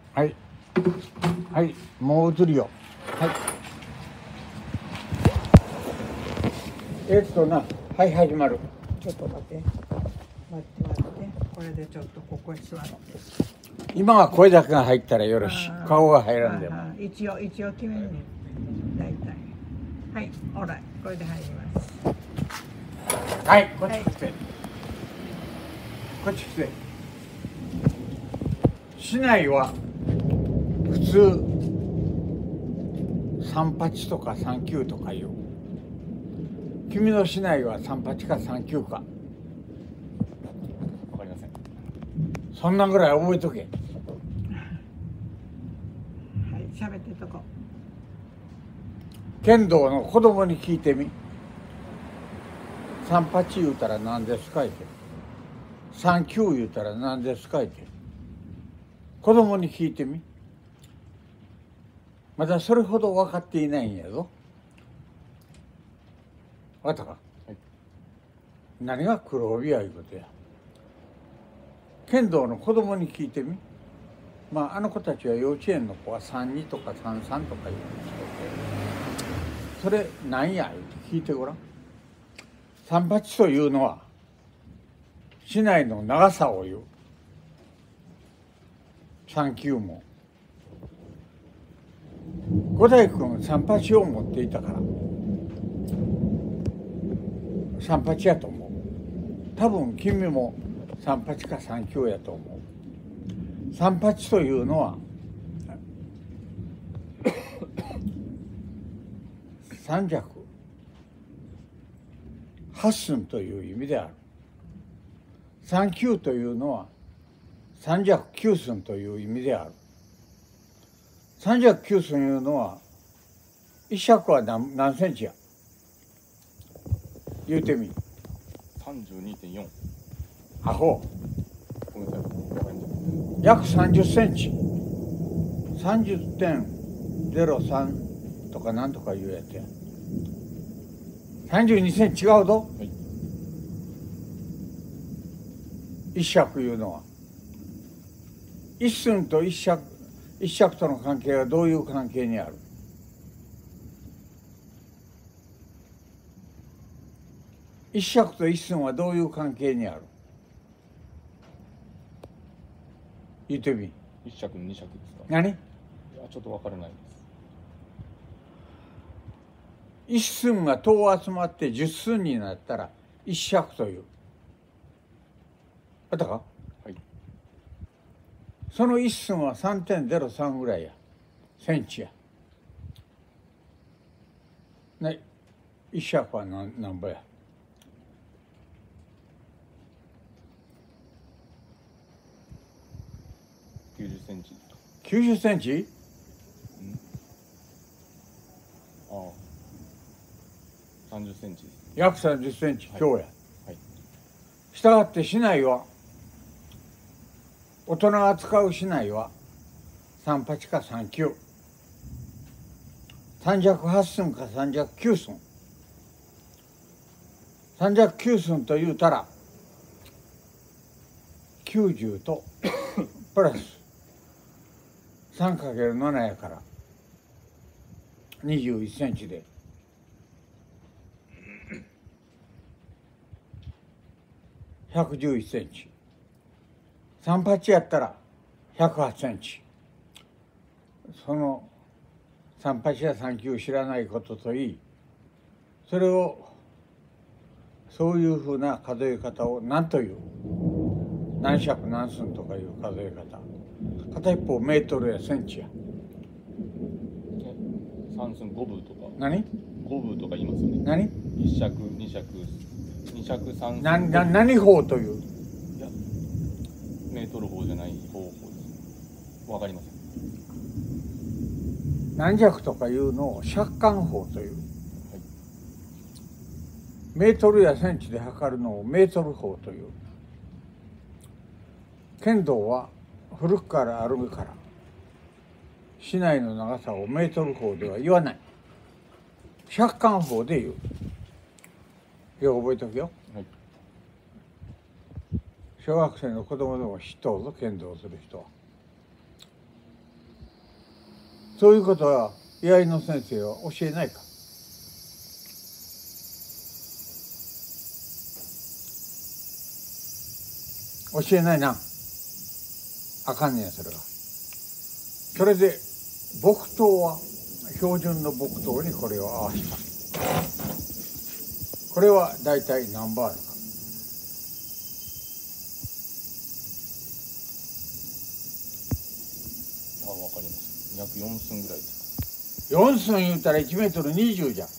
はい。はい、もう映るよ。はい。はい、始まる。 ちょっと待って。これでちょっとここへ座って。 今は声だけが入ったらよろしい。顔が入らんでも。 一応決めんねん。大体。はい、オーライ。これで入ります。 はい、こっち来て。はい、こっち来て。市内は普通38とか39とかいう。君の市内は38か39か。 わかりません。 そんなぐらい覚えとけ。 はい、喋ってとこ。 剣道の子供に聞いてみ。38言うたら何ですかいて。39言うたら何ですかいて。子供に聞いてみ。まだそれほど分かっていないんやぞ。分かったか、はい、何が黒帯やいうことや。剣道の子供に聞いてみ。まああの子たちは幼稚園の子は32とか33とか言うんですけど、それ何や言うて聞いてごらん。38というのは市内の長さを言う。39も五代君38を持っていたから38やと思う。多分君も38か39やと思う。38というのは三尺八寸という意味である。39というのは三尺九寸という意味である。三尺九寸いうのは一尺は何センチや言うてみ。 32.4。 アホ。 ごめんなさい。 約30センチ。30.03 とかなんとかいうやつや。32センチ違うぞ。はい、一尺いうのは一寸と一尺との関係はどういう関係にある？一尺と一寸はどういう関係にある？言ってみ。 一尺二尺ですか？ 何？ いやちょっと分からないです。 一寸が10集まって10寸になったら一尺という。あったか？はい。その一寸は 3.03 ぐらいや。センチや。ね、一尺は何ぼや。 90センチ。 90センチ？ ああ。30センチです。 約30センチ強や。はい。したがって市内は大人が使う市内は38か39。三尺八寸か三尺九寸。三尺九寸と言うたら90とプラス 3×7 やから21センチで111センチ。38やったら108センチ。その38や39知らないことといい、それをそういうふうな数え方を何という、何尺何寸とかいう数え方。片一方メートルやセンチや。 3寸5分とか。 何 ？5分とか言いますよね。 何 ？1尺2尺2尺3寸。 何法という？ いやメートル法じゃない方法です。わかりません。 何尺とかいうのを尺間法という、はい、メートルやセンチで測るのをメートル法という。剣道は古くからあるから市内の長さをメートル法では言わない。尺間法で言う。よく覚えておけよ。はい、小学生の子供でも知っとるぞ、剣道する人は。 そういうことは居合の先生は教えないか。教えないな。あかんねんそれが。それで木刀は標準の木刀にこれを合わせた。これはだいたい何本あるか。 あ、わかります。約4寸ぐらいです 4寸言うたら1メートル20じゃ。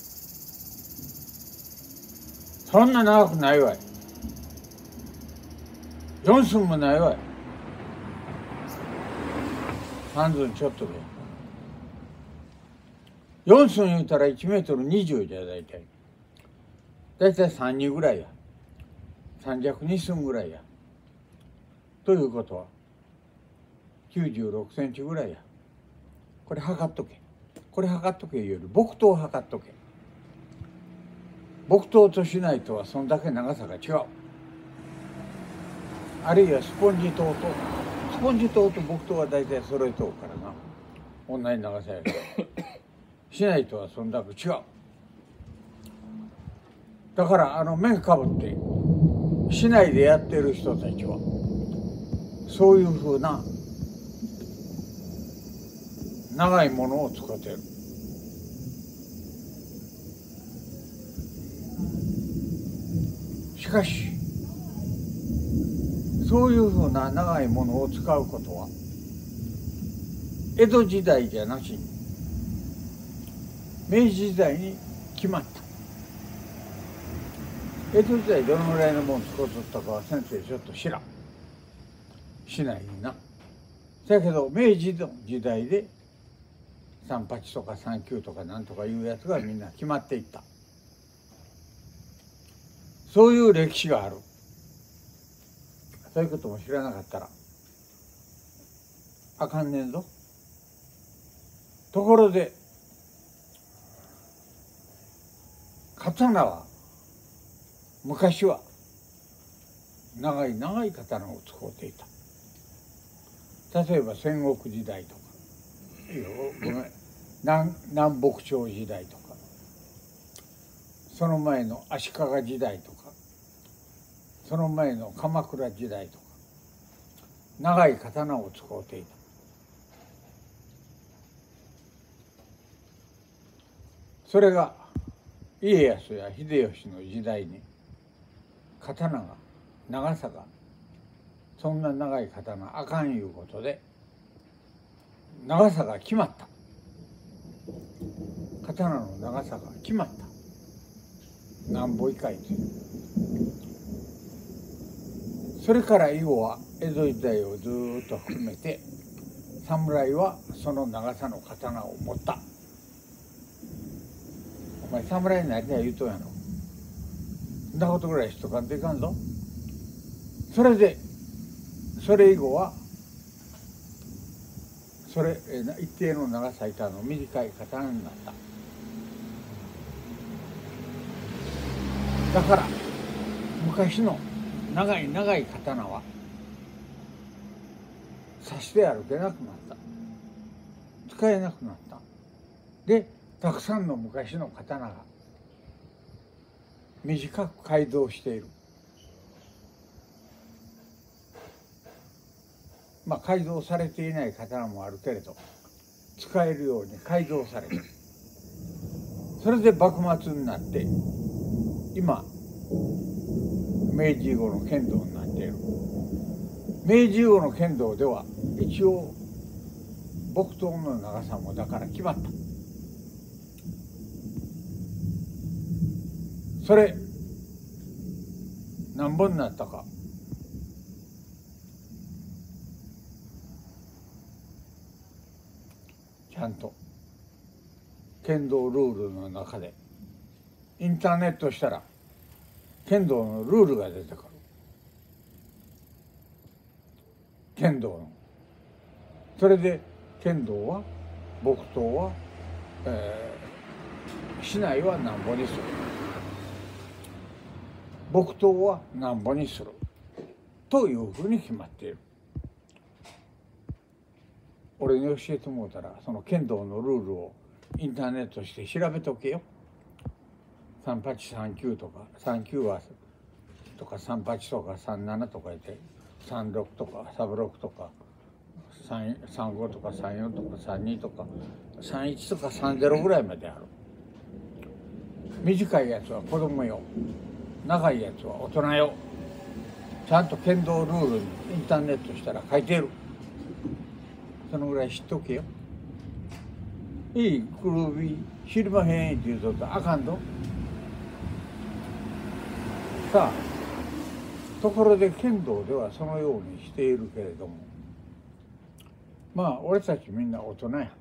そんな長くないわい。4寸もないわい。3寸ちょっとで。4寸言うたら1メートル20じゃ大体。大体3人ぐらいや。3弱2寸ぐらいや。ということは96センチぐらいや。これ測っとけ。これ測っとけいうより木刀を測っとけ。木刀としないとはそんだけ長さが違う。あるいはスポンジ刀と木刀は大体揃えとうからな。同じ長さやけどしないとはそんだけ違う。だから面かぶって市内でやってる人たちはそういうふうな長いものを使ってる。しかしそういうふうな長いものを使うことは江戸時代じゃなしに明治時代に決まった。江戸時代どのぐらいのもの使うとったかは先生ちょっと知らん。しないな。だけど明治の時代で38とか39とかなんとかいうやつがみんな決まっていった。そういう歴史がある。そういうことも知らなかったらあかんねんぞ。ところで刀は昔は長い刀を使っていた。例えば戦国時代とかごめん南北朝時代とかその前の足利時代とかその前の鎌倉時代とか長い刀を使っていた。それが家康や秀吉の時代に刀が長さがそんな長い刀あかんいうことで長さが決まった。刀の長さが決まった。何本以下という。それから以後は江戸時代をずっと含めて侍はその長さの刀を持った。お前侍になりたい言うとんやろ。そんなことぐらいしとかんといかんぞ。それ以後は一定の長さ以下の短い刀になった。だから昔の長い刀は刺して歩けなくなった。使えなくなった。でたくさんの昔の刀が短く改造している。まあ改造されていない刀もあるけれど使えるように改造される。それで幕末になって今明治以後の剣道になっている。明治以後の剣道では一応木刀の長さもだから決まった。それ何本になったかちゃんと剣道ルールの中でインターネットしたら剣道のルールが出てくる。剣道のそれで剣道は木刀は、市内は何本にする、木刀は何本にするというふうに決まっている。 俺に教えてもうたらその剣道のルールをインターネットして調べとけよ。3839とか39はとか38とか37とか言って36とか36とか35とか34とか32とか31とか30ぐらいまである。短いやつは子供よ、長いやつは大人よ。ちゃんと剣道ルールにインターネットしたら書いてる。そのぐらい知っとけよ。いいくるび知りまへんって言うとったらあかんと。さあところで剣道ではそのようにしているけれども、まあ俺たちみんな大人や。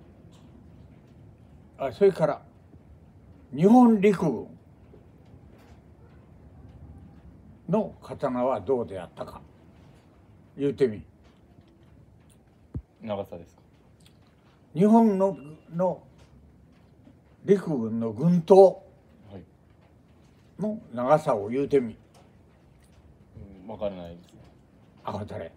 それから日本陸軍の刀はどうであったか言うてみ。 長さですか。 日本の陸軍の軍刀の長さを言うてみ。 分からないですね。 あかたれ。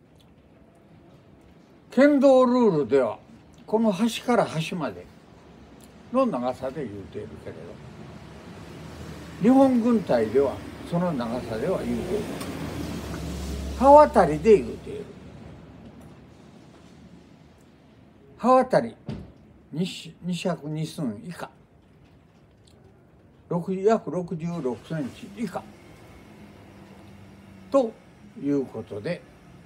剣道ルールではこの端から端までの長さで言うているけれど、日本軍隊ではその長さでは言うている。刃渡りで言うている。刃渡り2尺2寸以下、約66センチ以下ということで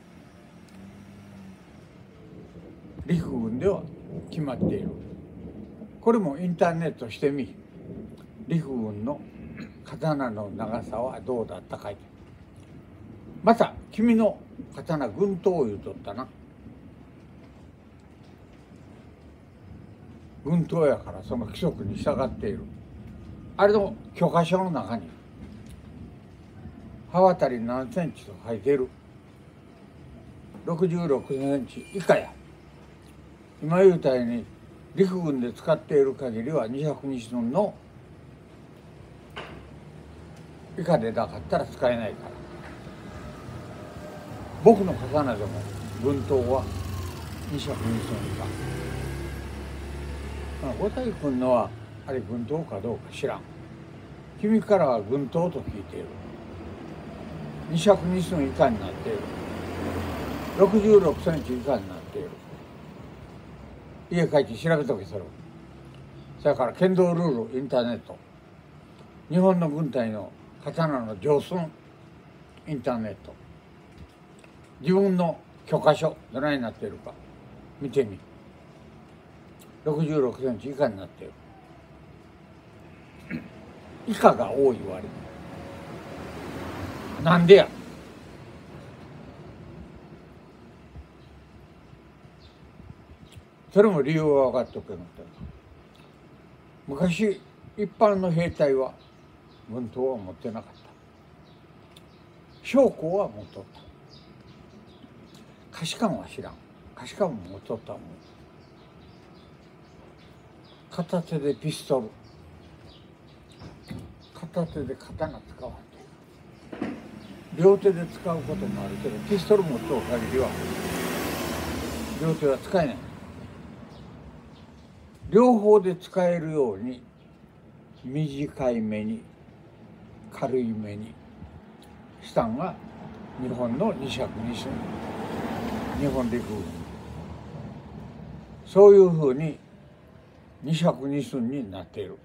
陸軍では決まっている。これもインターネットしてみ。陸軍の刀の長さはどうだったかい。また君の刀軍刀言うとったな。軍刀やからその規則に従っている。あれの許可書の中に刃渡り何センチと書いている。66センチ以下や。今言うたように陸軍で使っている限りは202寸の以下でなかったら使えないから。僕の刀でも軍刀は202寸以下。小谷君のはあれ軍刀かどうか知らん。君からは軍刀と聞いている。202寸以下になっている。66センチ以下になっている。家帰って調べとけそれを。それから剣道ルールインターネット、日本の軍隊の刀の上寸インターネット、自分の許可書どないになっているか見てみ。66センチ以下になっている。以下が多い割になんでや。それも理由は分かっておけなかった。昔一般の兵隊は軍刀は持ってなかった。将校は持っとった。下士官は知らん。下士官も持っとったもん。片手でピストル、片手で刀使わんと。両手で使うこともあるけど、ピストル持っとる限りは両手は使えない。両方で使えるように短い目に軽い目にしたんが日本の2尺2寸、日本陸軍。そういうふうに2尺2寸になっている。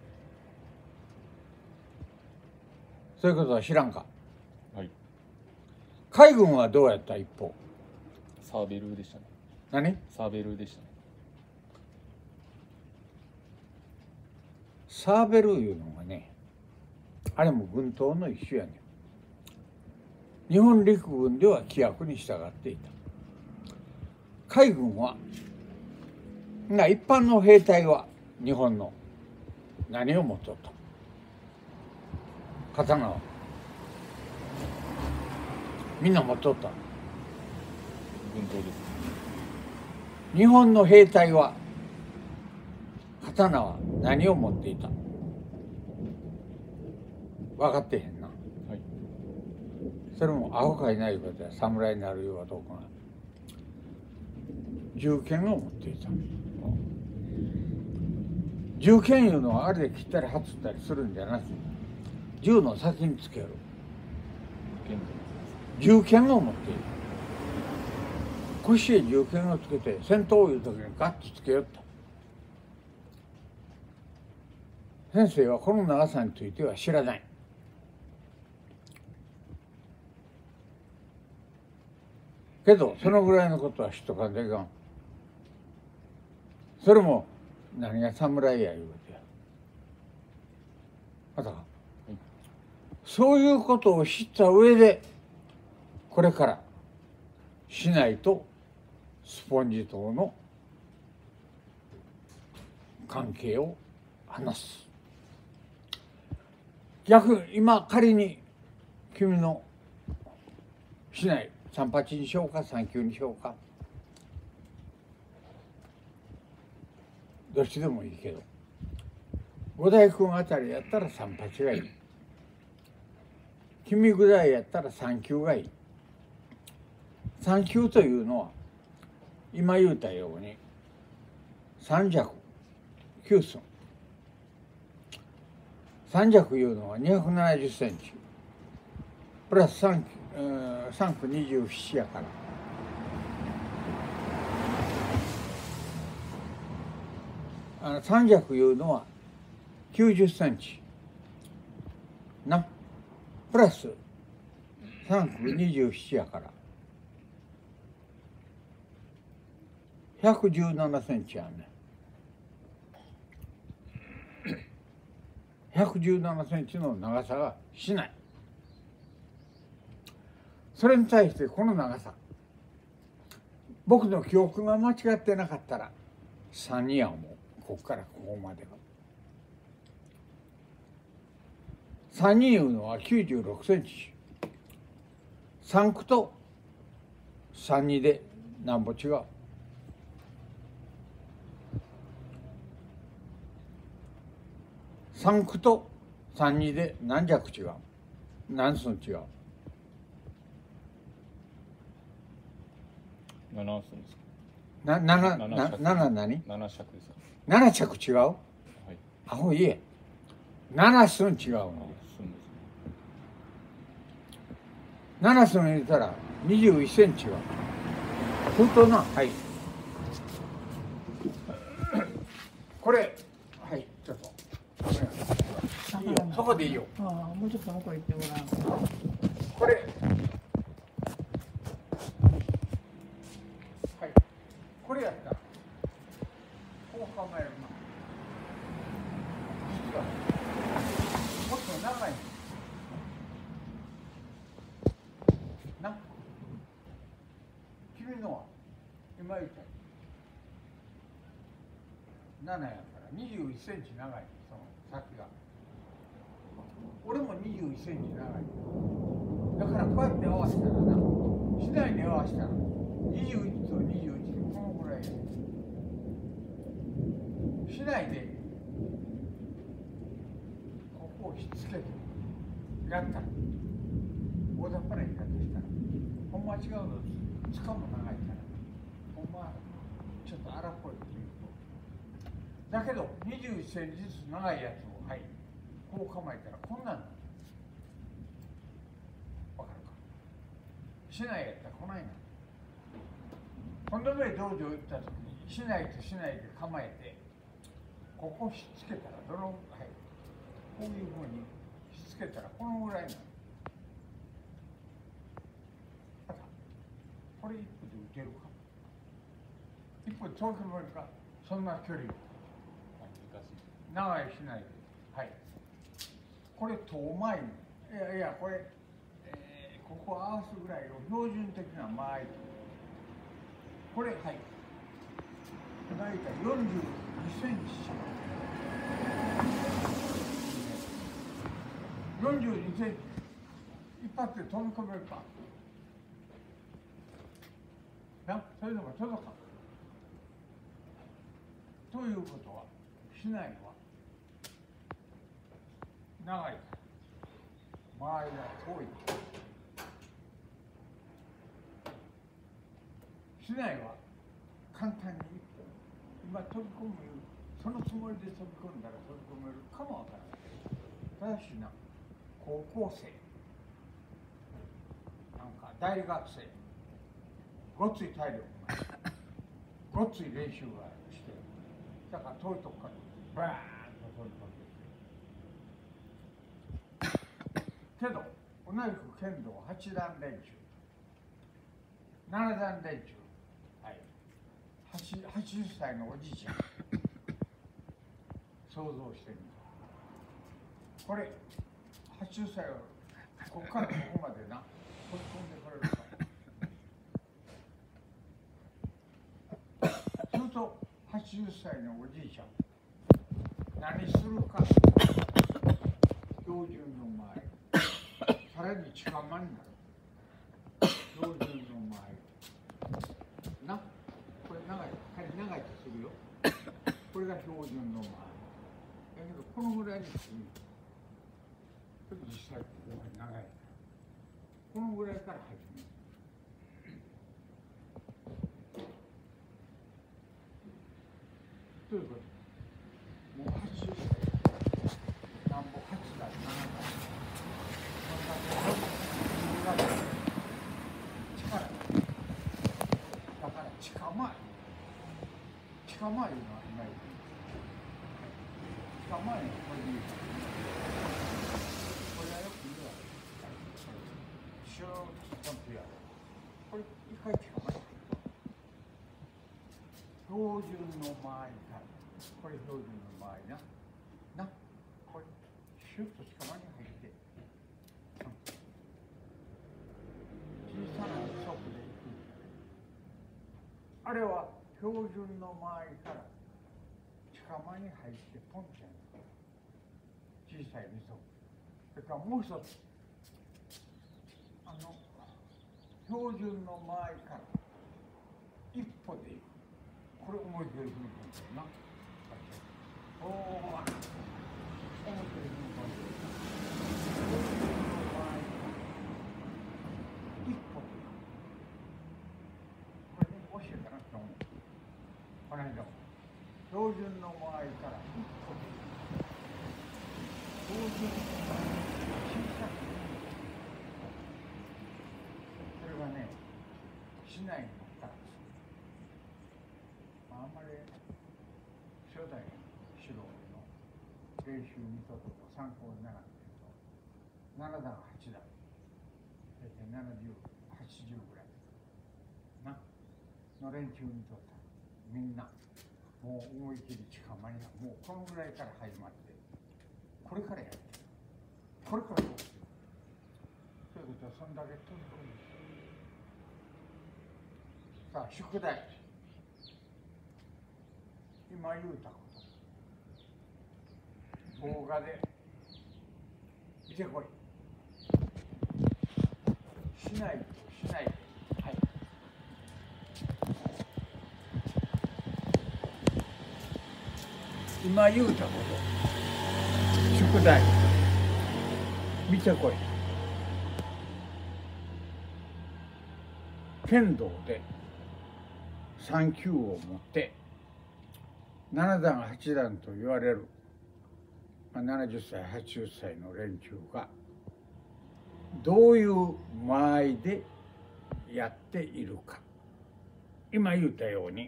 そういうことは知らんか。 はい。 海軍はどうやった一方。 サーベルでしたね。 何？ サーベルでしたね。 サーベルいうのがね、あれも軍刀の一種やねん。日本陸軍では規約に従っていた。海軍は一般の兵隊は日本の何を持っとった。刀はみんな持っとった。 軍刀です。 日本の兵隊は刀は何を持っていた。分かってへんな。 はい。 それもアホかいないことや侍になるようはどうかな。 銃剣を持っていた。銃剣いうのはあれで切ったりはつったりするんじゃなしに、銃の先につける銃剣を持っている。腰へ銃剣をつけて戦闘いう時にガッとつけよった。先生はこの長さについては知らない。けどそのぐらいのことは知っとかんといかん。それも何が侍やいうことや。またか、そういうことを知った上でこれから市内とスポンジ島の関係を話す。今仮に君の市内38にしようか39にしようか、どっちでもいいけど、五代君あたりやったら38がいい。君ぐらいやったら39がいい。39というのは今言うたように3尺9寸。3尺いうのは270センチプラス3区27やから、3尺いうのは90センチな、プラス3区27やから117センチやね。117センチの長さがしない。それに対してこの長さ、僕の記憶が間違ってなかったら3人やもうここからここまでが。3人いうのは96センチ。3区と32でなんぼ違う。3区と32で何尺違う、何寸違う。 7寸ですか。 7何 ?7 尺ですか。 7着違う、はい、アホいえ7寸違うの。 寸ですね。 7寸入れたら21センチは本当な。はいこれ、はいちょっといいよ、そこでいいよ。 もうちょっと向こう行ってごらん。 これ、はい、これやったらこう構えるな。実はもっと長いな。君のは今言った7やから21センチ長い、その先が。俺も21センチ長い。だからこうやって合わせたらな、市内で合わせたら21と21でこのぐらいや。市内でここをひっつけてやったら大雑把な言い方したらほんま違うのつかも長いからほんまちょっと荒っぽいこと言うと、だけど21センチずつ長いやつをはいこう構えたらこんなんなる。わかるか。市内やったらこないな。今度目道場行った時に市内と市内で構えてここひっつけたらどの、はい、こういうふうにひっつけたらこのぐらいなの。これ一歩で打てるか。一歩遠くまでか。そんな距離長い市内で、はい。これ遠前に、いやこれ、ここ合わすぐらいを標準的な間合い。これはい大体42センチ。42センチ一発で飛び込めるかな。それでも届かんということは市内は長いから周りが遠い。市内は簡単に今飛び込むそのつもりで飛び込んだら飛び込めるかもわからない。ただしな、高校生なんか大学生ごっつい体力がある、ごっつい練習がしてる。だから遠いとこからバーンと飛び込んでけど同じく剣道8段連中7段連中、はい、80歳のおじいちゃん想像してみる。これ80歳をここからここまでな飛び込んでくれるか。すると80歳のおじいちゃん何するか。標準の前さらに近間になる。標準の前な、これ長い、仮に長いとするよ。これが標準の前だけど、このぐらいにする。実際ここが長い。このぐらいから始める。ということで、もう80歳、なんぼ8代、7代、そんな力だから近前いうのは今言う。近前のこれで言う。これはよく言うわけ。シューッとコンピューター。これ一回近前。標準の前から。これ標準の前な。これシュッと近前に入って。小さな速度でいく。あれは標準の前から近間に入ってポンちゃん小さい溝。それからもう一つ、標準の前から一歩でいく。これ思い切り踏み込んでるな。おお、思い切り踏み込んでる。標準の前から一歩でいく。これね、教えたなと思う。この間も標準の前から一歩でいく。標準の前から小さく。それがね、市内になったんです。あんまり初代指導の練習にとっても参考にならないけど、7段8段大体70、80ぐらいなの連中にとったらみんなもう思い切り近間にはもうこのぐらいから始まってこれからやってこれからどうする。ということはそんだけ飛び込む。さあ宿題、今言うたこと動画で見てこい。しないとしないと。はい、今言うたこと宿題見てこい。剣道で3級を持って7段8段と言われる、70歳80歳の連中がどういう間合いでやっているか。今言ったように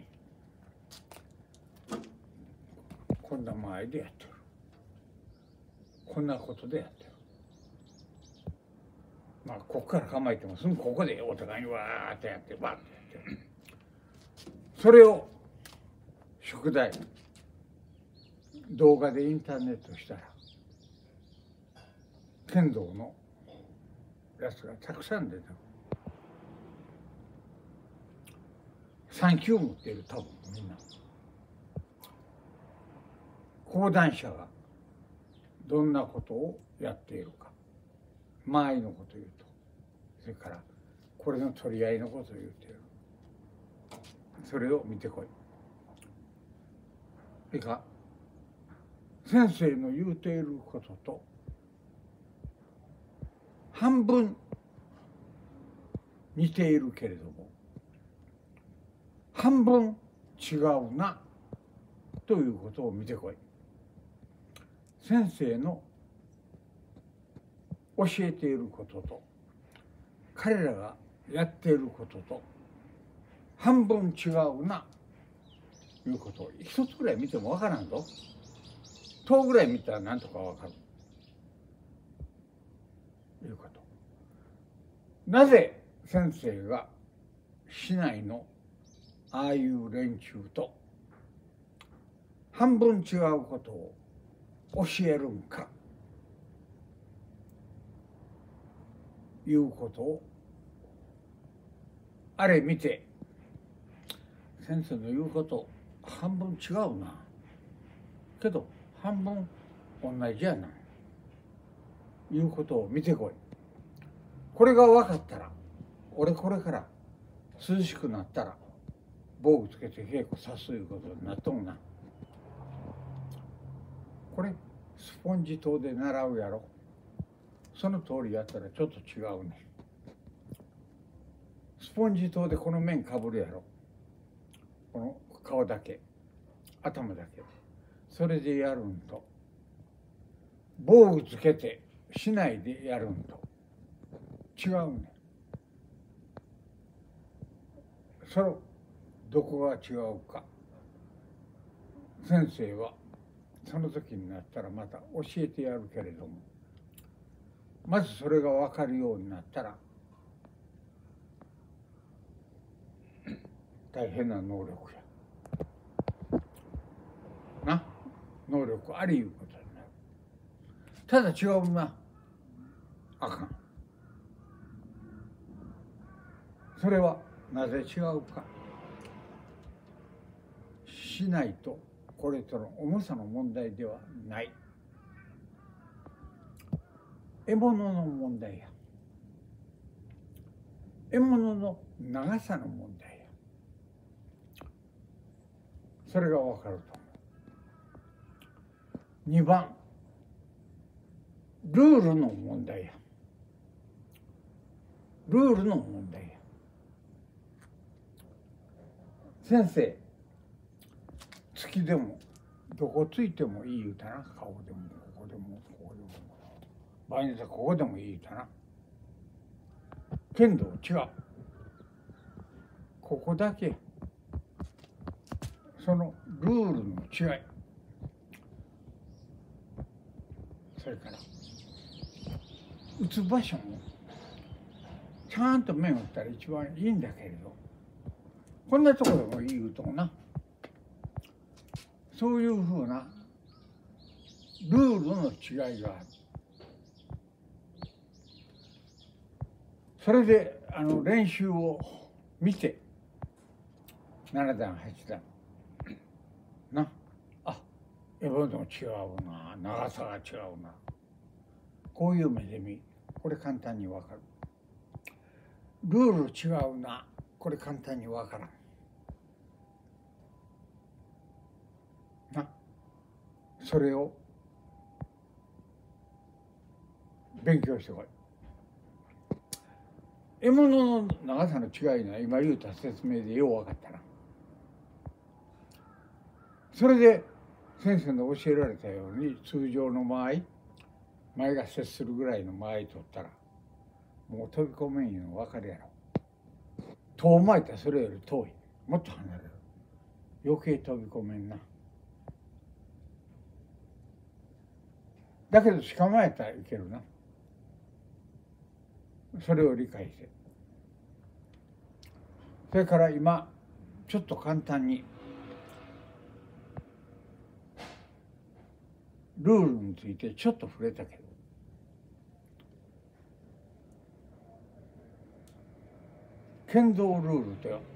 こんな間合いでやってる。こんなことでやってる。ここから構えてもすぐここでお互いにわーっとやってバーッとやってる。それを宿題動画でインターネットしたら剣道のやつがたくさん出てくる。3級持っている、多分みんな。講談社がどんなことをやっているか、間合いのことを言うと、それからこれの取り合いのことを言っている。それを見てこい。それから先生の言うていることと半分似ているけれども半分違うなということを見てこい。先生の教えていることと彼らがやっていることと半分違うなということを一つぐらい見てもわからんぞ。10ぐらい見たらなんとかわかるということ。なぜ先生が市内のああいう連中と半分違うことを教えるんかいうことをあれ見て、先生の言うこと半分違うなけど半分同じやないうことを見てこい。これが分かったら俺これから涼しくなったら防具つけて稽古さすいうことになっとんな。これスポンジ刀で習うやろ。その通りやったらちょっと違うね。スポンジ刀でこの面かぶるやろ。この顔だけ頭だけそれでやるんと防具つけてしないでやるんと違うね。そのどこが違うか先生はその時になったらまた教えてやるけれども、まずそれが分かるようになったら大変な能力やな。能力ありいうことになる。ただ違うなあかん。それはなぜ違うか。しないとこれとの重さの問題ではない。獲物の問題や。獲物の長さの問題や。それが分かると思う。2番、ルールの問題や。ルールの問題や。先生、月でもどこついてもいい言うたな。顔でもここでもここでも場合によってはここでもいい言うたな。剣道違う。ここだけそのルールの違い。それから打つ場所もちゃんと面を打ったら一番いいんだけれど、こんなところでもいい言うとな。そういうふうなルールの違いがある。それで練習を見て7段8段な、あ、獲物も違うな、長さが違うな、こういう目で見、これ簡単に分かる。ルール違うな、これ簡単に分からんな。それを勉強してこい。獲物の長さの違いが今言うた説明でよう分かったな。それで先生の教えられたように通常の間合い、前が接するぐらいの間合い取ったらもう飛び込めんいうの分かるやろ。遠巻いたらそれより遠い、もっと離れる、余計飛び込めんな。だけど捕まえたらいけるな。それを理解して、それから今ちょっと簡単にルールについてちょっと触れたけど、剣道ルールでは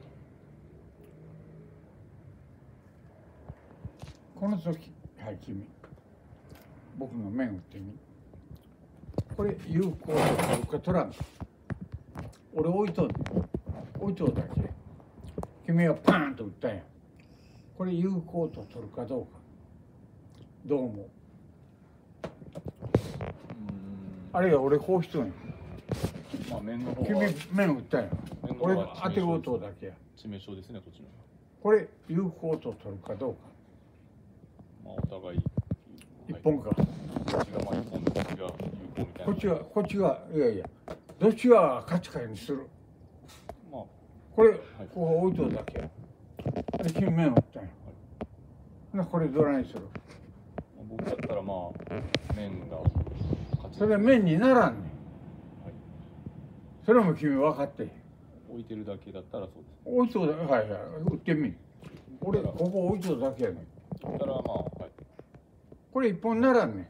この時、はい、君僕の面打ってみ、これ有効かどうか取らんか。俺置いとんねん、置いとるだけ。君はパーンと打ったんや。これ有効と取るかどうかどう思う？あるいは俺こうしとんや。 まあ面の方君は面打ったんや。俺当てごとだけや。 致命傷ですね、こっちの。 これ有効と取るかどうか。 まあお互い一本か。 こっちがまあ一本でこっちが有効みたいな。 こっちがいやいやどっちが勝ちかにする。 まあこれ、ここ置いとるだけや。で金面を打ったんや。でこれどないする。 僕だったらまあ面が勝ち。 それ面にならんねん。 はい、 それも君分かってへん。 置いてるだけだったらそうです。 置いとるだけ、はいはい、打ってみ。俺ここ置いとるだけやねん。 だったらまあはい。 これ一本ならんねん。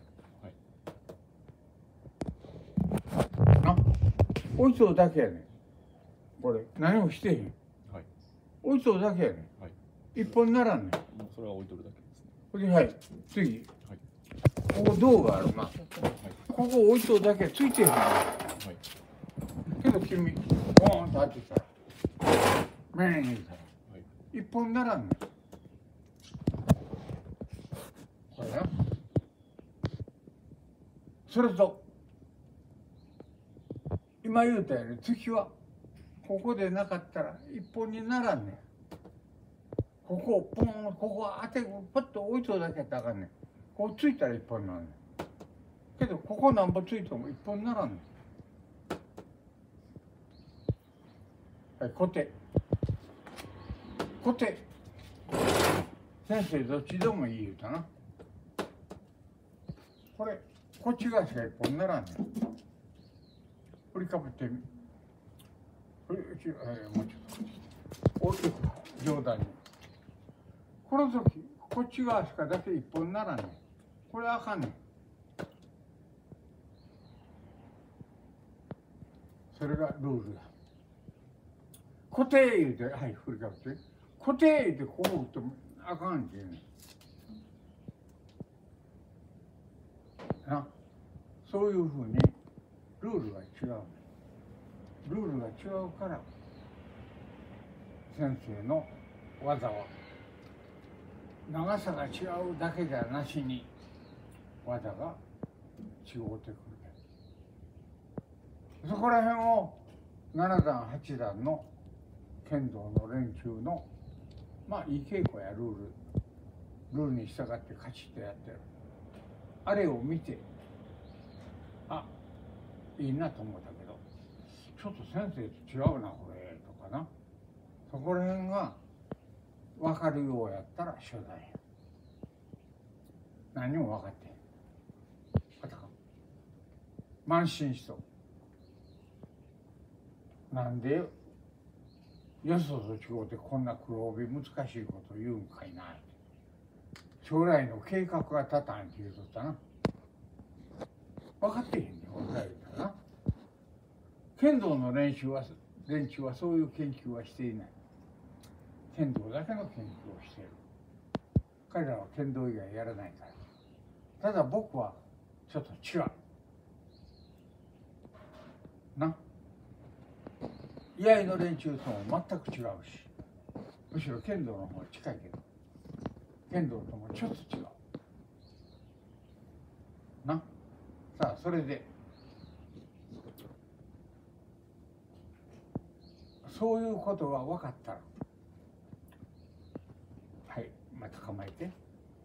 はい。 な、置いとるだけやねん。これ何もしてへん。 はい。 置いとるだけやねん。 はい。 一本ならんねん。 もうそれは置いとるだけですね。 これではい、次。 はい。 ここ銅があるな。 はい。 ここ置いとるだけついてへんねん。 はい。 けど君、ボーンと当てたら、面にいたら、 はい。 一本ならんねん。これな。それと、今言うたように月はここでなかったら一本にならんねん。ここをポン、ここ当て、パッと置いとるだけやったらあかんねん。こうついたら一本になるねん。けどここなんぼついても一本にならんねん。はい、固定。固定。先生どっちでもいい言うたな。これ、こっち側しか一本にならんねん。振りかぶってみ。もうちょっと。大きく上段に。この時、こっち側しかだけ一本にならんねん。これあかんねん。それがルールだ。固定言うて、はい、振りかぶって。固定言うて、こう打ってもあかんって言うねん。な。そういうふうに、ルールが違うねん。ルールが違うから、先生の技は、長さが違うだけじゃなしに、技が違うてくる。そこら辺を7段8段の剣道の連中のまあいい稽古やルールに従ってカチッとやってる。あれを見て、あ、いいなと思ったけど、ちょっと先生と違うなこれとかな、そこら辺が分かるようやったら初段や。何も分かってへん。あたか慢心しと。なんでよそと違うてこんな黒帯難しいこと言うんかいな。将来の計画が立たんって言うとったな。分かってへんねん、俺が言うたらな。剣道の連中はそういう研究はしていない。剣道だけの研究をしている。彼らは剣道以外やらないから。ただ僕はちょっと違う。な。居合の連中とも全く違うし、むしろ剣道の方が近いけど、剣道ともちょっと違う。な。さあ、それで、そういうことが分かったら、はい、また構えて。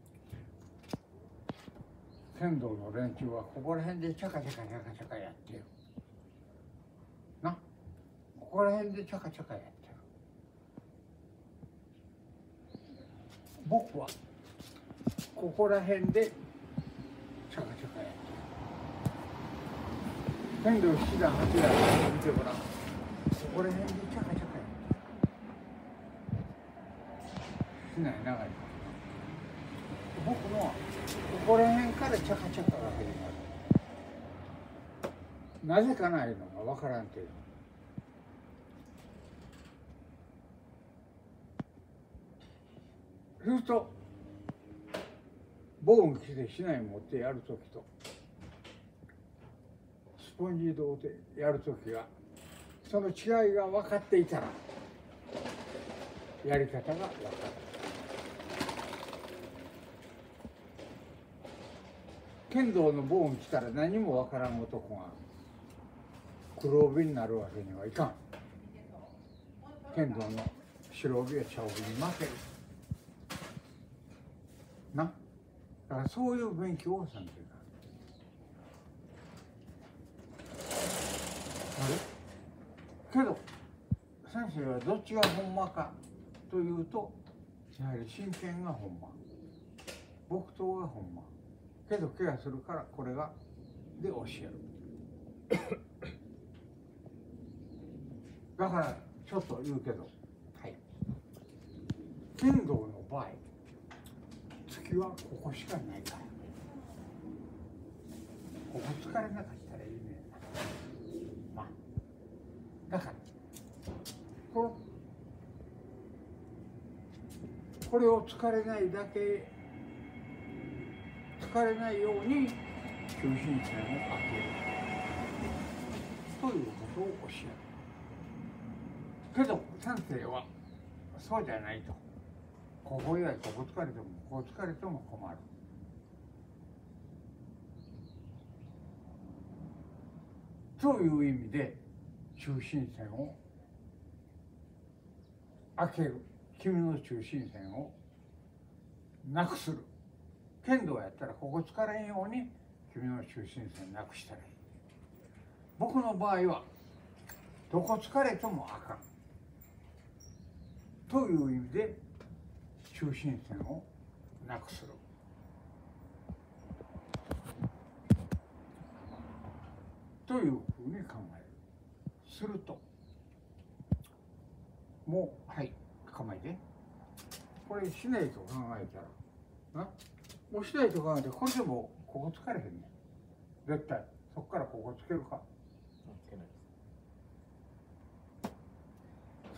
剣道の連中はここら辺でチャカチャカチャカチャカやってる。な。ここら辺でチャカチャカやってる。僕はここら辺でチャカチャカやってる。剣道7段8段見てごらん。ここら辺でチャカチャカやってる。しない長い。僕もここら辺からチャカチャカが始まる。なぜかないのが分からんけど。すると防音着て竹刀持ってやるときとスポンジ胴でやるときがその違いが分かっていたらやり方が分かる。剣道の防音着たら何も分からん男が黒帯になるわけにはいかん。剣道の白帯は茶帯に負けるな。だからそういう勉強をさんといかん。けど先生はどっちがほんまかというと、やはり真剣がほんま、木刀がほんま。けどケアするからこれがで教える。だからちょっと言うけど、はい、剣道の場合月はここしかないから、ここ疲れなかったらいいねんな。まあだからこれを疲れないだけ、疲れないように中心線を開けるということを教える。けど先生はそうじゃないと。ここ以外ここ疲れてもここ疲れても困る。という意味で中心線を開ける。君の中心線をなくする。剣道やったらここ疲れんように君の中心線なくしたらいい。僕の場合はどこ疲れてもあかんという意味で中心線をなくするというふうに考える。するともうはい構えて、これしないと考えたらな、もうしないと考えて、これでもここ疲れへんねん絶対。そこからここつけるか。 つけないです。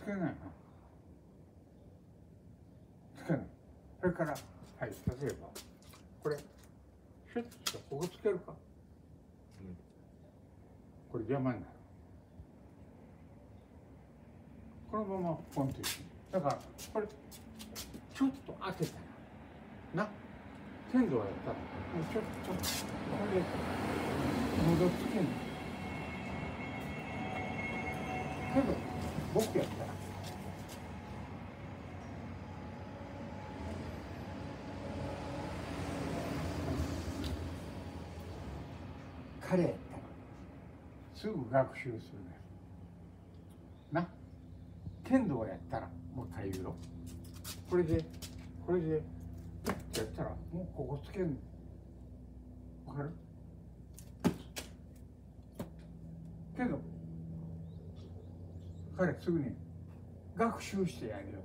つけないな。つけない。それからはい、例えばこれシュッとここつけるか。これ邪魔になる。このままポンといく。だからこれちょっと開けたらな、剣道やったらもうちょっとこれで戻つけんの。けど僕やったら彼やったらすぐ学習するねな。剣道やったらもう一回言うよ。これでピッてやったらもうここつけんの。わかる？けど彼すぐに学習してやるよ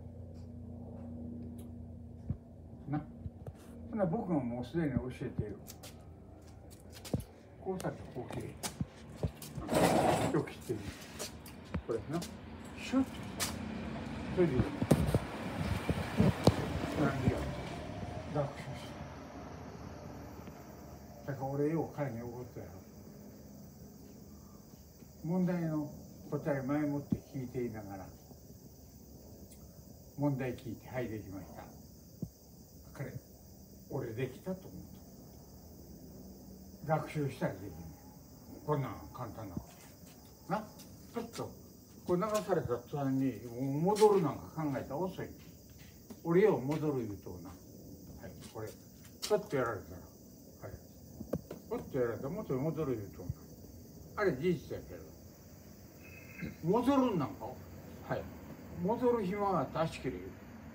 な。ほな僕ももうすでに教えている。こうさってこう切れよく切ってみる。これなシュッとそれで何でや学習した。だから俺よう彼に怒ったやろ。問題の答え前もって聞いていながら問題聞いてはいできました。彼俺できたと思った。学習したらできる。こんなん簡単なことな。ちょっとこれ流された途端に戻るなんか考えたら遅い。俺よう戻る言うとな、はい、これパッとやられたら、はい、パッとやられたら元に戻る言うとな、あれ事実やけど戻るんなんか、はい、戻る暇があって足切れる。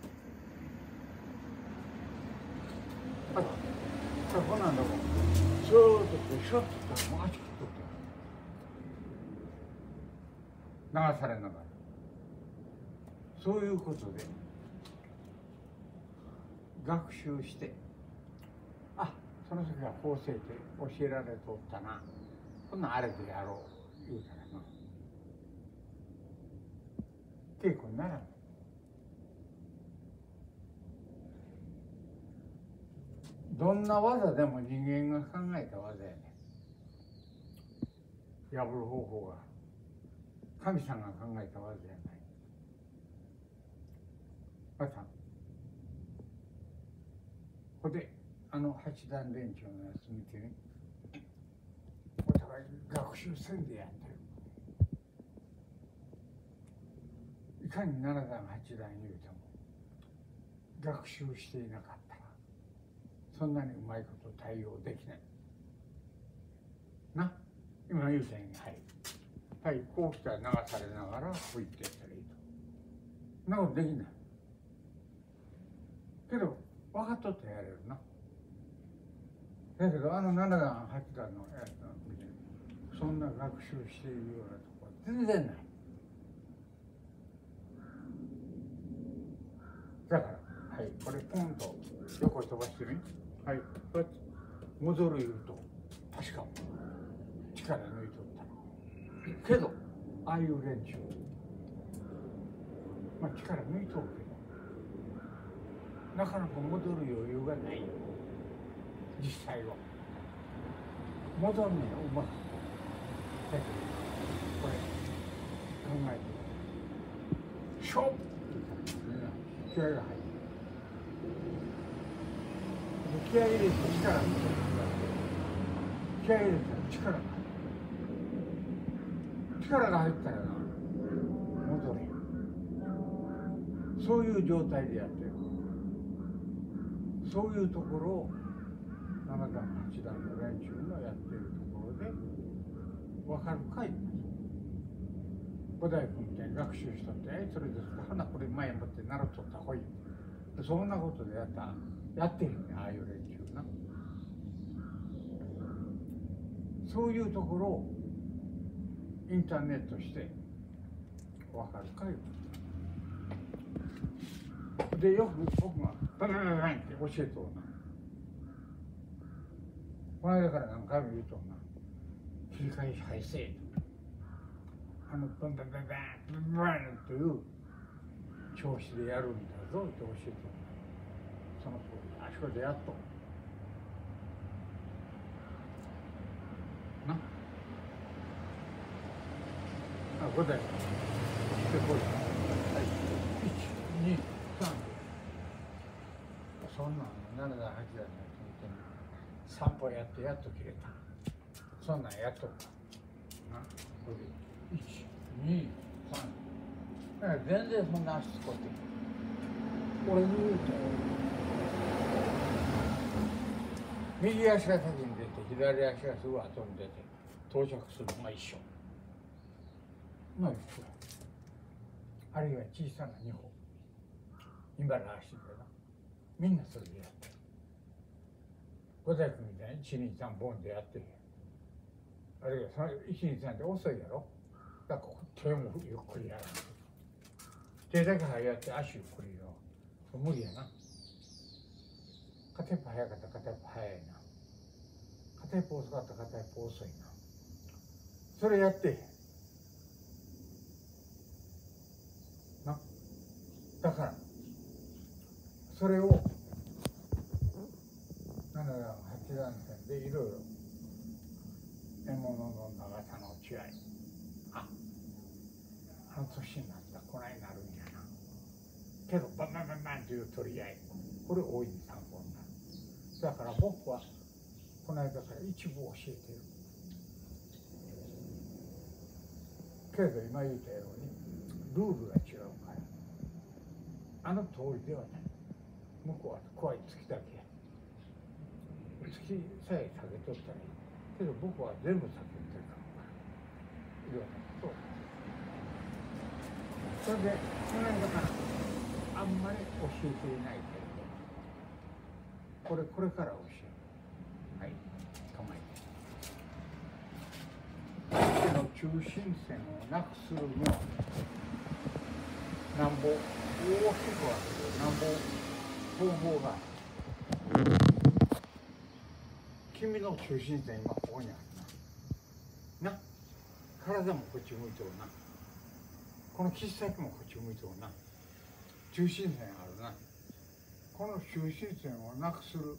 あらこんなんだもん、ずーっとこうシャッともう足切っとって流されながら。そういうことで学習して、あ、その時はこうせいて教えられとったな、こんなんあれでやろう言うたらな、稽古にならない。どんな技でも人間が考えた技やね。破る方法が神さんが考えた技じゃない。またここで八段連中のやつ見てね、お互い学習せんでやってる。 いかに7段8段言うても学習していなかったらそんなにうまいこと対応できないな。今言うたように、はい、こう来たら流されながらこう言ってやったらいいと。そんなことできないけど分かっとってやれるな。だけど7段8段のやつのそんな学習しているようなところは全然ない。だから、これポンと横に飛ばしてみ。こうやって戻る言うと確か力抜いとったけど、ああいう連中力抜いとるけどなかなか戻る余裕がないよ。実際は戻るのがうまくだけどこれ考えてしょっ気合が入る。気合入れて力抜いてる。気合入れたら力が入る。力が入ったらな戻れん。そういう状態でやってる。そういうところを7段8段の連中のやってるところで分かるかい。五代君みたいに学習しとって「それですか花これ前持って習っとったほい」そんなことでやってるよね、ああいう連中な。そういうところをインターネットして分かるかい。でよく僕がバンバンバンバンって教えとるな。この間から何回も言うとんな。切り返しはいせえと。バンバンバンバンバンバンという調子でやるんだぞって教えてる。その通りあそこでやっとな。5台してこい。1、2、3。そんなの7台8台の散歩やってやっと切れた。そんなんやっとるな。これで1、2、3。全然そんな足使って俺に言うと右足が先に出て左足がすぐ後に出て到着するのが一緒。あるいは小さな2歩今の足でな、みんなそれでやってる。五代君みたいに1、2、3ボンでやってる。あるいはその1、2、3って遅いやろ。だからここ手もゆっくりやらない。手だけ早って足ゆっくりよ。無理やな。片一方早かったら片一方早いな。片一方遅かったら片一方遅いな。それやってな。だからそれを7段8段線でいろいろ獲物の長さの違い、あの年になったらこないなるんやな。けどバンバンバンバンという取り合い、これ大いに参考になる。だから僕はこの間から一部教えてるけれど、今言ったようにルールが違うからあの通りではない。向こうは怖い月だけや。月さえ下げとったらいいけど、僕は全部下げてるからいろんなことを。それでこの間からあんまり教えていないけれど、これから教える。はい、構えて。相手の中心線をなくするにはなんぼ大きくはなんぼ方法がある。君の中心線今ここにあるな。体もこっち向いてるな。この切っ先もこっち向いてるな。中心線あるな。この中心線をなくする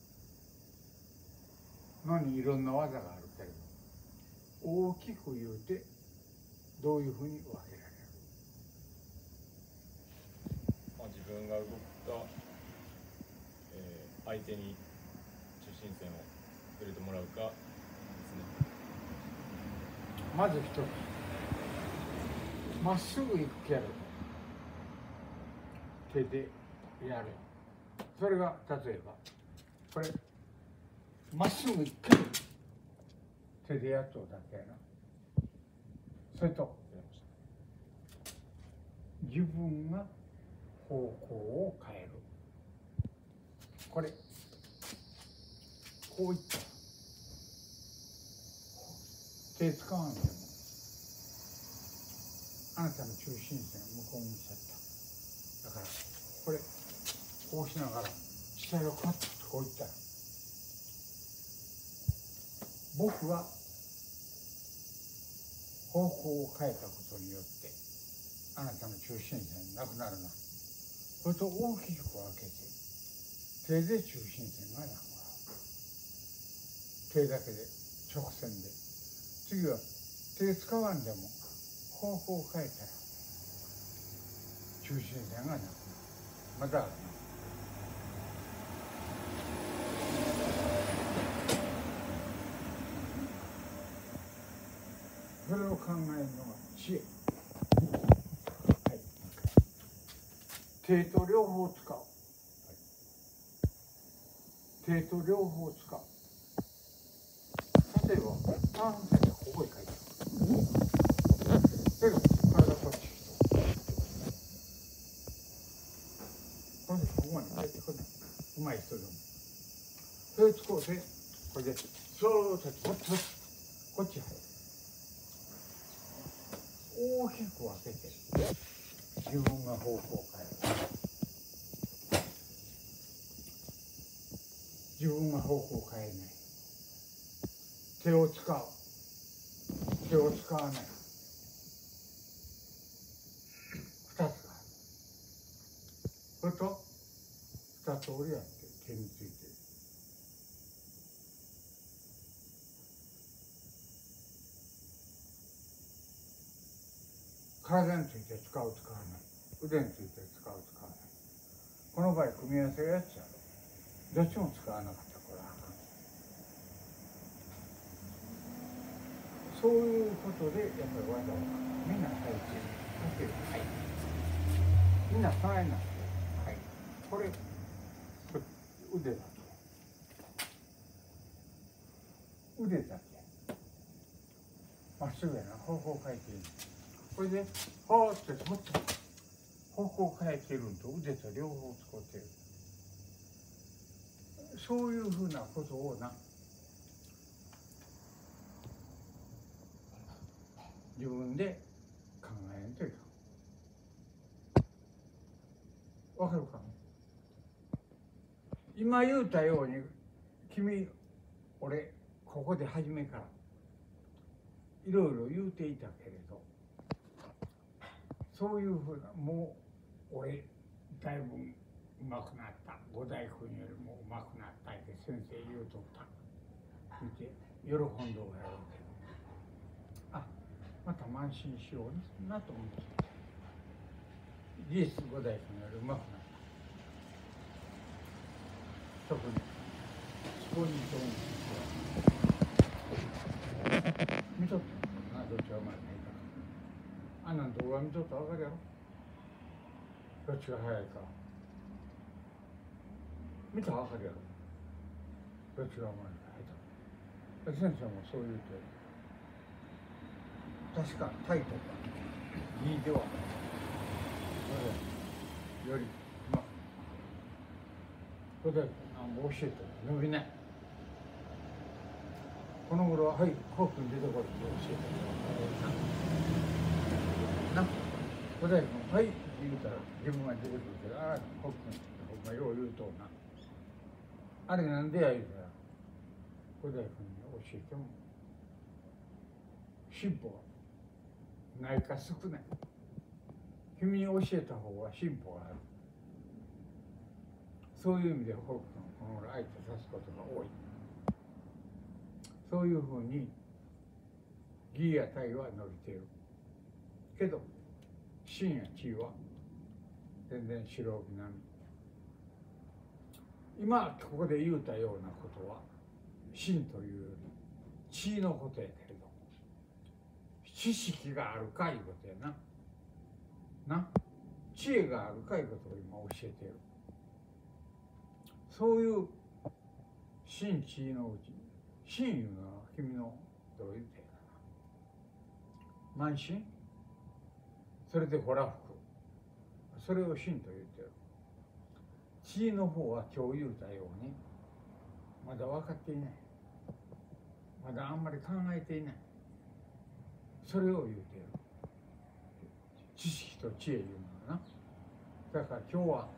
のにいろんな技があるけれど、大きく言うてどういうふうに分けられる。 自分が動くか、相手に中心線を触れてもらうかですね。 まず一つ、まっすぐ行くけれど手でやる。それが例えばこれまっすぐ一回手でやっとるだけやな。それと自分が方向を変える。これこういった手使わんでもあなたの中心線を向こうに向いちゃった。だからこれこうしながら下をカッとこういったら僕は方向を変えたことによってあなたの中心線なくなるな。それと大きく分けて手で中心線がなくなる。手だけで直線で。次は手使わんでも方向を変えたら中心線がなくなる。またあるな。それを考えるのが知恵。はい、手と両方使う。はい、手と両方使う。例えばターン線がここに書いてある。けど体こっち来て、これでここまで帰ってこない。うまい人でも。それを使うて、これでそーっとこっち入る。大きく分けて自分が方向を変える。自分が方向を変えない。手を使う。手を使わない。二つがある。それと二通りやって手についてる。体について使う使わない。腕について使う使わない。この場合組み合わせがやっちゃう。どっちも使わなかったらこれはあかん。そういうことでやっぱり技をみんな入ってる。はい。みんな備えなくて、はい。これ腕だけ。腕だけ。まっすぐやな。方向を変えている。これでほーってもっと方向を変えてるんと腕と両方使ってる。そういうふうなことをな自分で考えんといかん。わかるか？今言うたように君俺ここで初めからいろいろ言うていたけれど、そういうふうなもう俺だいぶうまくなった、五代君よりもうまくなったって先生言うとった見て喜んでおられるけど、あ、また慢心しようなと思って事実五代君よりうまくなった。特にそこにどう見とったな、どっちがうまいかいか。あんなん動画見とったら分かるやろ、どっちが早いか。見たら分かるやろ、どっちがうまいか下手。先生もそう言うて、確かタイとか右ではよりまあこれで教えて伸びない。この頃ははいコークに出てこいって教えてな。小田井君はい言うたら自分が出てくるけど、ああコークにお前よう言うとな。あれなんでや言うたら小田井君に教えても進歩がないか少ない。君に教えた方が進歩がある。そういう意味でホークのこの頃相手さすことが多い。そういうふうに義や体は伸びているけど心や知は全然白帯並み。今ここで言うたようなことは心というより知のことやけれど、知識があるかいうことやな。な知恵があるかいうことを今教えている。そういう真知のうちに、真いうのは君のどういう点かな。慢心、それでほら吹く、それを真と言ってる。知の方は今日言うたようにまだ分かっていない、まだあんまり考えていない、それを言うている。知識と知恵いうのはな。だから今日は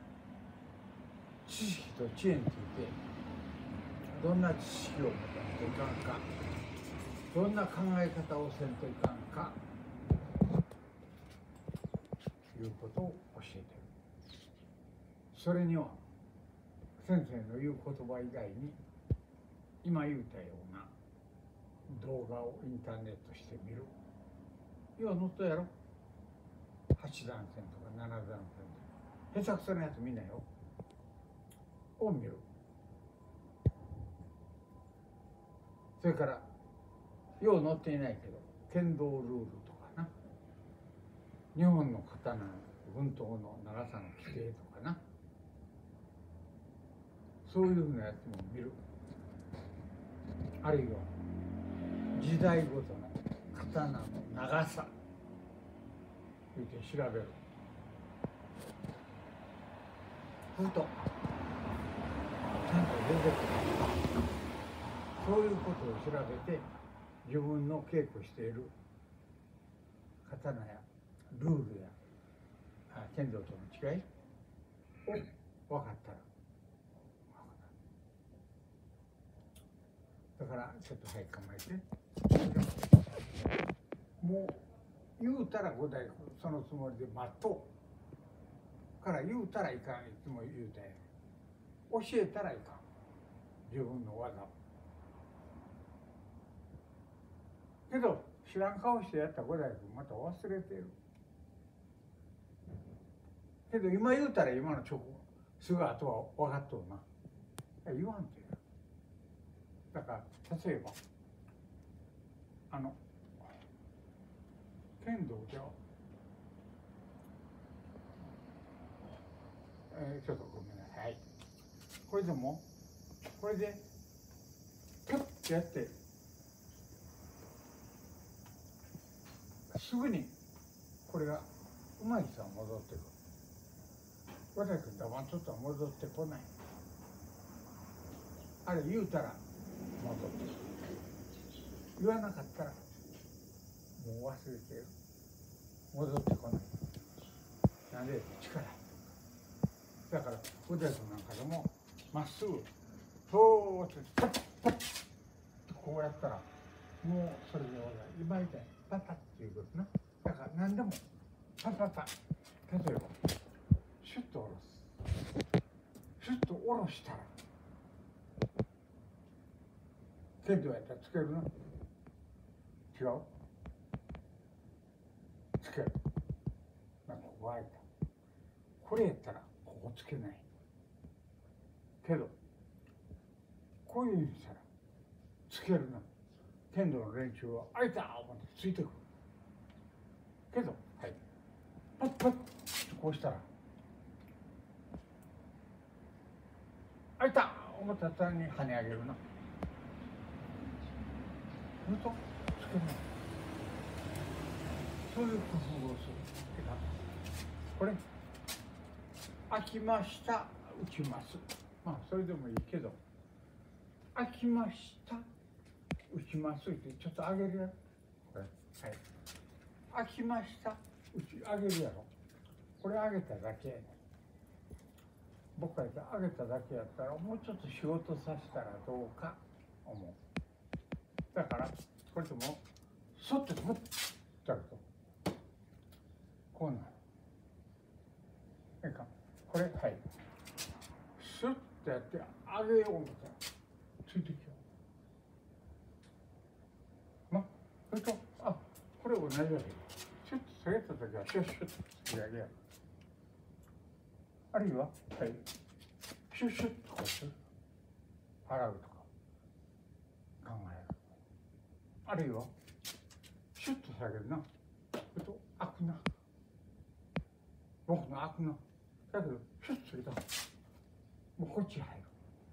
知識と知恵について、どんな知識を持たんといかんか、どんな考え方をせんといかんかいうことを教えている。それには先生の言う言葉以外に、今言うたような動画をインターネットしてみる。よう載ったやろ。8段線とか7段線とかへさくそなやつ見ないよを見る。それからよう載っていないけど剣道ルールとかな、日本の刀の軍刀の長さの規定とかな、そういうふうなやつも見る。あるいは時代ごとの刀の長さ言うて調べる。ふとちゃんと出てくる。そういうことを調べて自分の稽古している刀やルールや剣道との違いを分かったら、だからちょっと早く構えて、もう言うたら五代そのつもりで待っとうから言うたらいかん、いつも言うたやん。教えたらいかん、自分の技を。けど知らん顔してやった五代君また忘れてる。けど今言うたら今の直後すぐ後は分かっとるな。言わんてや。だから例えば剣道ではちょっとごめんなさい。これでもこれでピュッてやってすぐにこれがうまい人は戻ってくる。私君黙っとったら戻ってこない。あれ言うたら戻ってくる。言わなかったらもう忘れてる、戻ってこない。なんで力だから腕君なんかでもまっすぐそうってパッパッとこうやったらもうそれで今みたいにパッパッっていうことな。だから何でもパッパッパッ、例えばシュッと下ろす、シュッと下ろしたら剣道やったらつけるな。違う、つける。なんかここ開いた。これやったらここつけないけど、こういうふうにしたらつけるな。剣道の連中は開いた思ってついてくるけど、はい、パッパッとこうしたら開いた思ったらに跳ね上げるな。するとつけるな。そういう工夫をする。これ開きました、打ちます。まあそれでもいいけど、開きました打ちますってちょっと上げるやろ。これ、はい、開きました打ち上げるやろ。これ上げただけやね。僕が上げただけやったらもうちょっと仕事させたらどうか思う。だからこれでもそっとグッとやるとこうなる。いいか、これ、はい、スッとやって上げよう思ったらついてきよう。それとこれ同じだけど、シュッと下げた時はシュッシュッと突き上げやる。あるいは、はい、シュッシュッとこうする、払うとか考える。あるいはシュッと下げるな。それと開くな。 僕の悪の。だけどひょっとするともうこっちへ入る。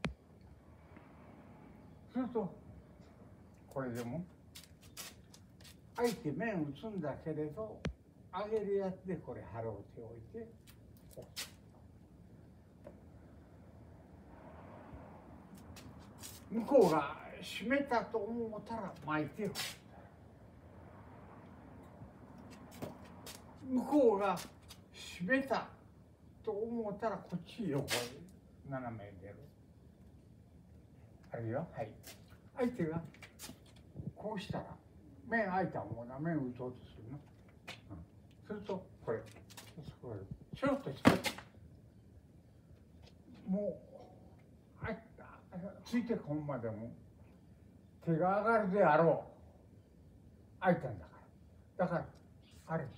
するとこれでも相手面打つんだけれど上げるやつでこれ腹を手を置いてこう向こうが閉めたと思ったら巻いてよ。向こうが閉めたと思ったらこっち横に斜めに出る。あるいははい相手がこうしたら面開いたもんな面打とうとするの、するとこれちょろっとしてもうついてこんまでも手が上がるであろう開いたんだからだからあれ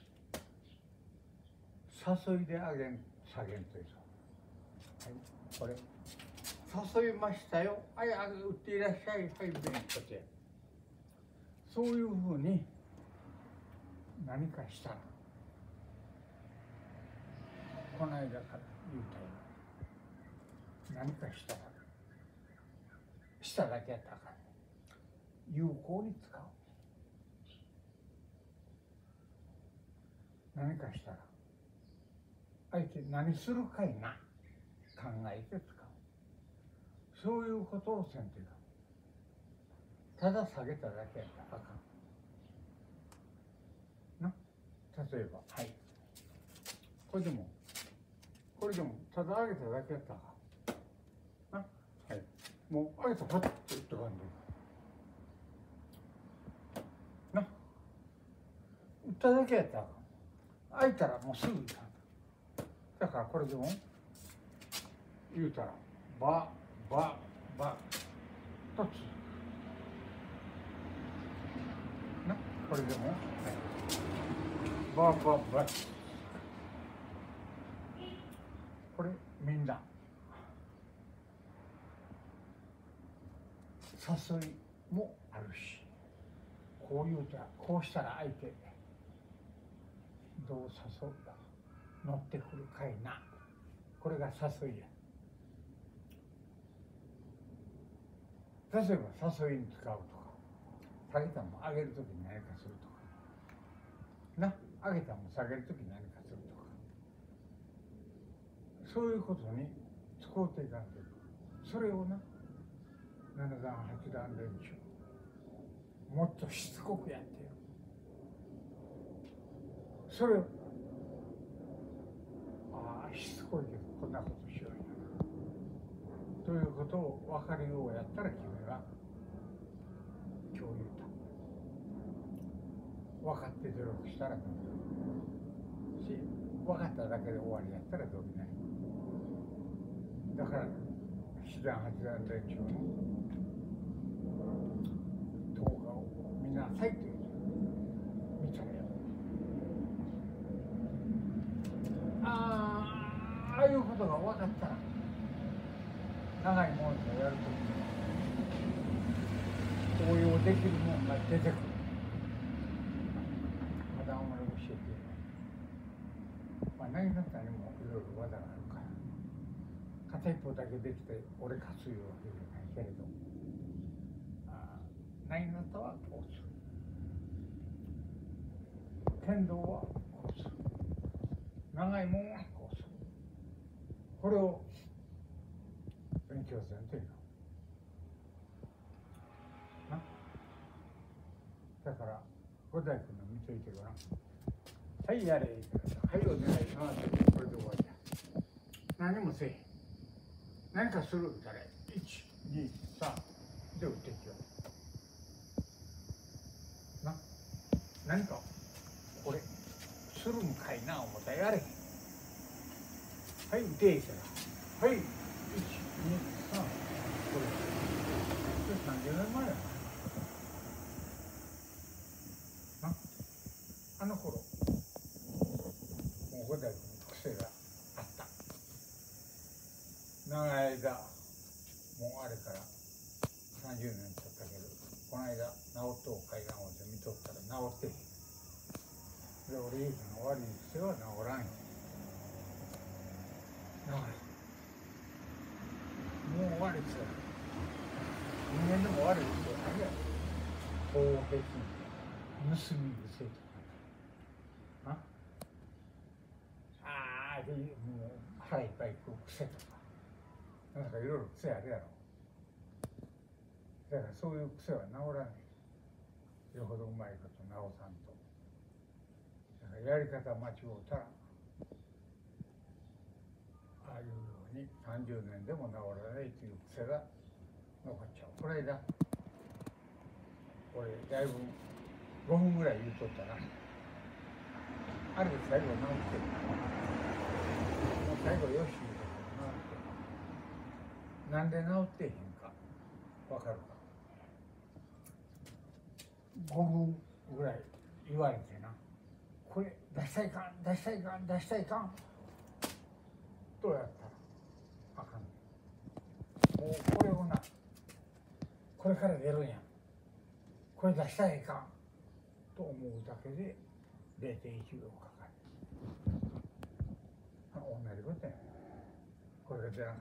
誘いであげん下げんというさ、はい、これ誘いましたよ。はい、打っていらっしゃい。はい、弁こちら。そういうふうに何かしたら、この間から言うたように、何かしただけやったらあかん。有効に使う。何かしたら、相手何するかいな、考えて使う。そういうことをせんといかん。ただ下げただけやったらあかん。な、例えば、はい。これでも、ただ上げただけやったらあかん。な、はい。もう、上げたらパッと打っとかんで。な、打っただけやったらあかん。開いたらもうすぐ打たん。だからこれでも、言うたら、バとつな、これでも、はい、バこれみんな誘いもあるし、こう言うたらこうしたら相手どう誘うか乗ってくるかいな、これが誘いや。例えば誘いに使うとか、下げたも上げるときに何かするとかな、上げたも下げるときに何かするとか、そういうことに使うていかんと。それをな、7段8段連中もっとしつこくやってよ。それをしつこいけどこんなことしようよということを分かるようやったら君は今日言うた。分かって努力したらし、分かっただけで終わりやったらどうにない。だから7段8段連中の動画を見なさいという。見たらよ。ああいうことが分かったら長いもんでやるとき応用できるもんが出てくる。まだあんまり教えていない。何だったらもいろいろ技があるから片一方だけできて俺勝ついうわけじゃないけれど、何だったはこうする、剣道はこうする、長いもんはこうする。これを勉強せんというのな。だから五代君の見といてごらん。はいやれはいお願いします。これで終わりだ。何もせえへん。何かするたら1、2、3で打っていきような。何かこれするんかいな思ったらやれへん。はい打ていしたらはい1、2、3、これ30年前やな。あの頃もう五代君の癖があった。長い間もうあれから30年経ったけど、この間治っとうかいらんわで見とったら治ってへん。で俺言うたの悪い癖は治らんよ。 もう終わりですよ。人間でも終わりですよ。何や盗癖、盗み癖とか。もう腹いっぱい食う癖とか。なんかいろいろ癖あるやろ。だからそういう癖は治らない。よほどうまいこと治さんと。だからやり方間違うたら、ああいうように30年でも治らないという癖が残っちゃう。これだ。これだいぶ5分ぐらい言うとったら、あれで最後治ってる。もう最後よし言うと治ってる。なんで治ってへんかわかるか。5分ぐらい言われてな、これ出したいかん出したいかん出したいかんとやったらあかん。もうこれをな、これから出るんや、これ出したいかんと思うだけで 0.1 秒かかる。同じことや。これが出なかった。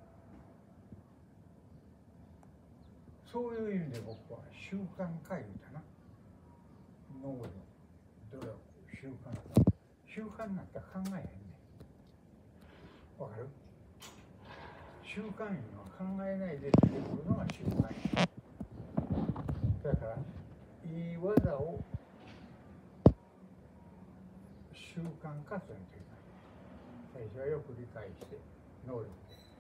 そういう意味で僕は習慣化言うたな。脳力、努力、習慣化。習慣になったら考えへんねん。わかる？習慣いうのは考えないで出てくるのが習慣や。だから、いい技を習慣化するというか、最初はよく理解して、能力で、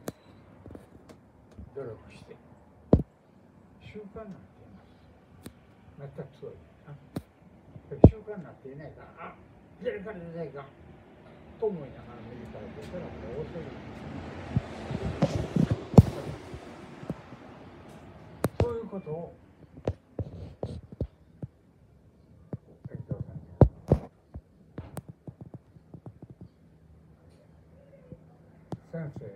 努力して、習慣になっています。全くそうです。習慣になっていないから、出るから出ないかと思いながら見るから出たらもう遅い。そういうことを先生、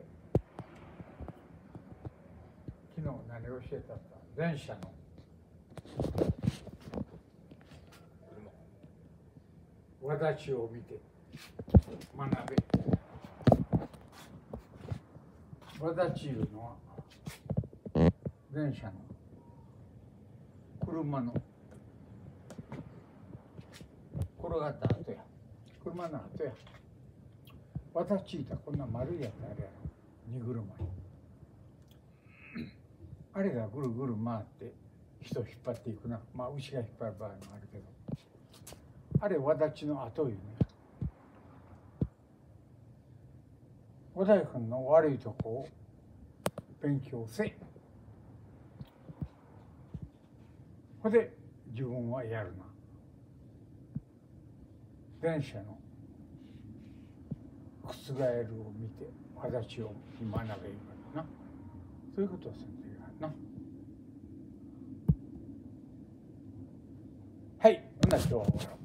昨日何を教えたか、前者の轍を見て学べ。轍いうのは前者の車の転がった後や、車の後や。轍いたこんな丸いやつあるやろ、荷車に。あれがぐるぐる回って人を引っ張っていくな。まあ牛が引っ張る場合もあるけど、あれ轍の後いうね。小田井君の悪いとこを勉強せ。これで自分はやるな。前者の覆るを見て轍を学べるからな。そういうことを先生がな。はい、ほんなら今日は終わろう。